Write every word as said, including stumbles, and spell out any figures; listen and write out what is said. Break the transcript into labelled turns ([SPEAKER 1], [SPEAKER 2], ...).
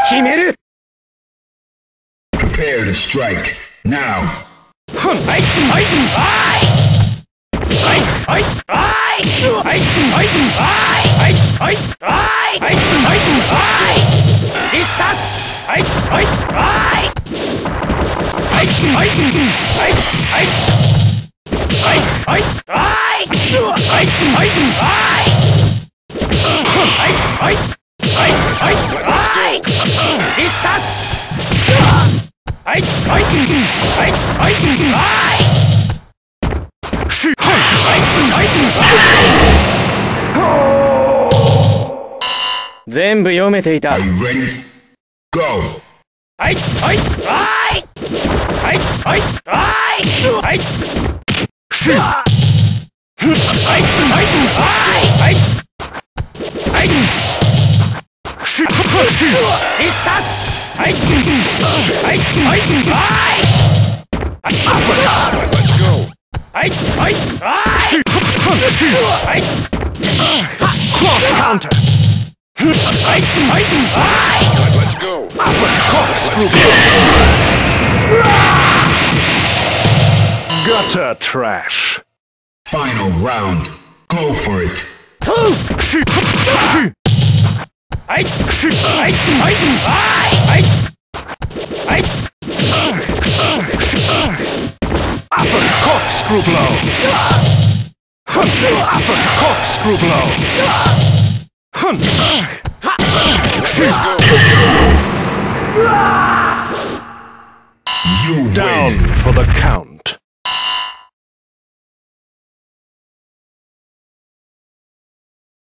[SPEAKER 1] 決める。
[SPEAKER 2] Prepare to strike now.
[SPEAKER 1] はいはいはいはいはいはいはいはいはいはいはいはい必殺はいはいはいはいはいはいはいはいはいはいはいはいはい必殺はいはいはいはいはいしはいはいはい全部読めていた。
[SPEAKER 2] Are you ready? Go!
[SPEAKER 1] はいはいはいはいはいはいはいしはいはいはいはいはいしし必殺はいはいはいはいはいはいはいししはいクロスカウンターはいはいはい
[SPEAKER 3] Let's go.
[SPEAKER 1] Gutter trash.
[SPEAKER 2] Final round. Go for it.
[SPEAKER 1] Two. Shi. Shi. I. Shi. I. I. I. I. Upper corkscrew blow. Upper corkscrew blow. Shi.